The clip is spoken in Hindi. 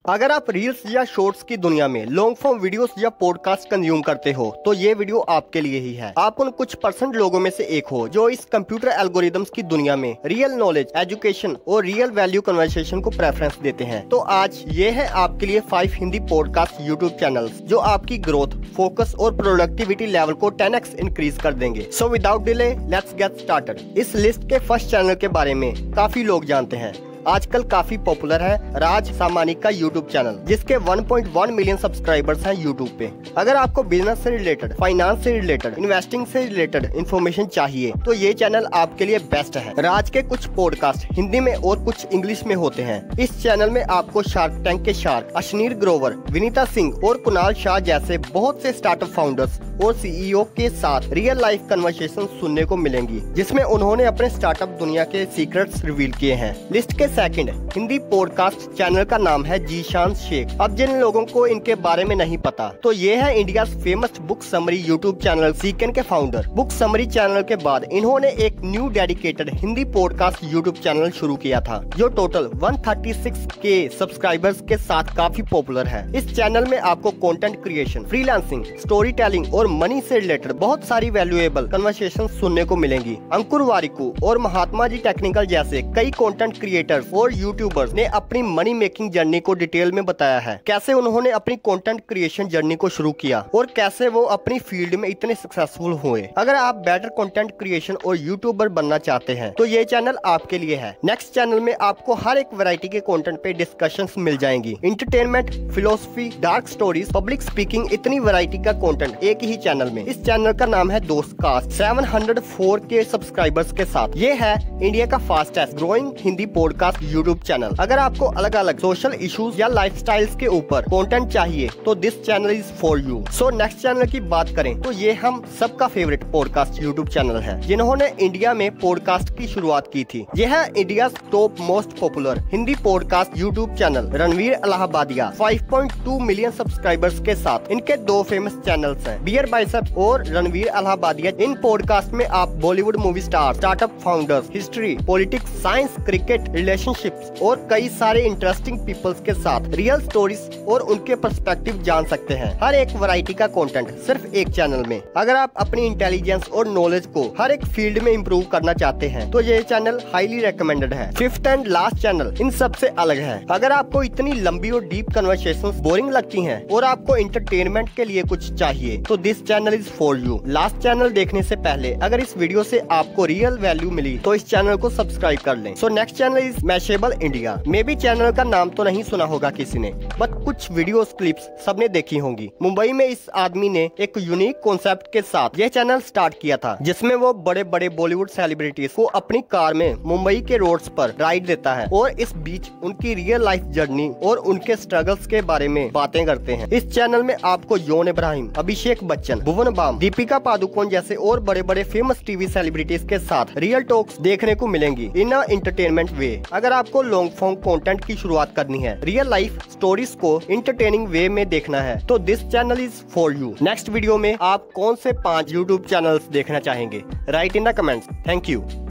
अगर आप रील्स या शॉर्ट्स की दुनिया में लॉन्ग फॉर्म वीडियोस या पॉडकास्ट कंज्यूम करते हो तो ये वीडियो आपके लिए ही है। आप उन कुछ % लोगों में से एक हो जो इस कंप्यूटर एल्गोरिदम्स की दुनिया में रियल नॉलेज, एजुकेशन और रियल वैल्यू कन्वर्सेशन को प्रेफरेंस देते हैं। तो आज ये है आपके लिए 5 हिंदी पॉडकास्ट यूट्यूब चैनल्स जो आपकी ग्रोथ, फोकस और प्रोडक्टिविटी लेवल को 10x इंक्रीज कर देंगे। So without delay let's get started. इस लिस्ट के फर्स्ट चैनल के बारे में काफी लोग जानते हैं। आजकल काफी पॉपुलर है राज सामानिक का यूट्यूब चैनल, जिसके 1.1 मिलियन सब्सक्राइबर्स हैं यूट्यूब पे। अगर आपको बिजनेस से रिलेटेड, फाइनेंस से रिलेटेड, इन्वेस्टिंग से रिलेटेड इन्फॉर्मेशन चाहिए तो ये चैनल आपके लिए बेस्ट है। राज के कुछ पॉडकास्ट हिंदी में और कुछ इंग्लिश में होते हैं। इस चैनल में आपको शार्क टैंक के शार्क अश्नीर ग्रोवर, विनीता सिंह और कुणाल शाह जैसे बहुत से स्टार्टअप फाउंडर्स और सीईओ के साथ रियल लाइफ कन्वर्सेशन सुनने को मिलेंगी, जिसमें उन्होंने अपने स्टार्टअप दुनिया के सीक्रेट्स रिवील किए हैं। लिस्ट के सेकंड हिंदी पॉडकास्ट चैनल का नाम है जीशान शेख। अब जिन लोगों को इनके बारे में नहीं पता तो ये है India famous book summary YouTube channel सीकन के फाउंडर। बुक समरी चैनल के बाद इन्होंने एक new dedicated Hindi podcast YouTube channel शुरू किया था जो टोटल 136 के सब्सक्राइबर्स के साथ काफी पॉपुलर है। इस चैनल में आपको content creation, freelancing, storytelling और मनी से रिलेटेड बहुत सारी वैल्यूएबल कन्वर्सेशन सुनने को मिलेंगी। अंकुर वारिकू और महात्मा जी टेक्निकल जैसे कई कंटेंट क्रिएटर्स और यूट्यूबर्स ने अपनी मनी मेकिंग जर्नी को डिटेल में बताया है। कैसे उन्होंने अपनी कंटेंट क्रिएशन जर्नी को शुरू किया और कैसे वो अपनी फील्ड में इतने सक्सेसफुल हुए। अगर आप बेटर कंटेंट क्रिएशन और यूट्यूबर बनना चाहते हैं तो ये चैनल आपके लिए है। नेक्स्ट चैनल में आपको हर एक वैरायटी के कंटेंट पे डिस्कशंस मिल जाएंगी। Entertainment, philosophy, dark stories, public speaking, इतनी वैरायटी का कंटेंट एक ही चैनल में। इस चैनल का नाम है दोस्तकास्ट, 704 के सब्सक्राइबर्स के साथ। ये है इंडिया का fastest growing Hindi podcast YouTube channel. अगर आपको अलग अलग सोशल इश्यूज या लाइफस्टाइल्स के ऊपर कंटेंट चाहिए तो this channel is for you. So next channel की बात करें तो ये हम सबका फेवरेट पॉडकास्ट यूट्यूब चैनल है जिन्होंने इंडिया में पॉडकास्ट की शुरुआत की थी। यह है India top most popular Hindi podcast YouTube channel Ranveer Allahbadia, 5.2 million subscribers के साथ। इनके 2 फेमस चैनल्स हैं, बियर बाइसेप्स और रणवीर इलाहाबादिया। इन पॉडकास्ट में आप Bollywood movie star, startup founders, history, politics, science, cricket, relationships और कई सारे इंटरेस्टिंग पीपल्स के साथ रियल स्टोरीज और उनके पर्सपेक्टिव जान सकते हैं। हर एक वैरायटी का कंटेंट सिर्फ एक चैनल में। अगर आप अपनी इंटेलिजेंस और नॉलेज को हर एक फील्ड में इंप्रूव करना चाहते हैं तो ये चैनल हाईली रिकमेंडेड है। 5th and last channel in सब से अलग है। अगर आपको इतनी लंबी और डीप कन्वर्सेशंस बोरिंग लगती हैं और आपको एंटरटेनमेंट के लिए कुछ चाहिए तो this channel is for you. Last channel देखने से पहले अगर इस वीडियो से आपको रियल वैल्यू मिली तो इस चैनल को सब्सक्राइब कर लें। So next channel is Mashable India. Maybe channel का नाम तो नहीं सुना होगा किसी ने, बट कुछ वीडियोस क्लिप्स सबने देखी होंगी। मुंबई में इस आदमी ने एक यूनिक कॉन्सेप्ट के साथ यह चैनल स्टार्ट किया था जिसमें वो बड़े बड़े बॉलीवुड सेलिब्रिटीज को अपनी कार में मुंबई के रोड्स पर राइड देता है और इस बीच उनकी रियल लाइफ जर्नी और उनके स्ट्रगल्स के बारे में बातें करते हैं। इस चैनल में आपको जॉन इब्राहिम, अभिषेक बच्चन, भुवन बाम, दीपिका पादुकोण जैसे और बड़े बड़े फेमस टीवी सेलिब्रिटीज के साथ रियल टॉक्स देखने को मिलेंगी इन अ एंटरटेनमेंट वे। अगर आपको लॉन्ग फॉर्म कंटेंट की शुरुआत करनी है, रियल लाइफ स्टोरीज को एंटरटेनिंग वे में देखना है तो this channel is for you. Next video में आप कौन से 5 यूट्यूब चैनल्स देखना चाहेंगे? Write in the comments. Thank you.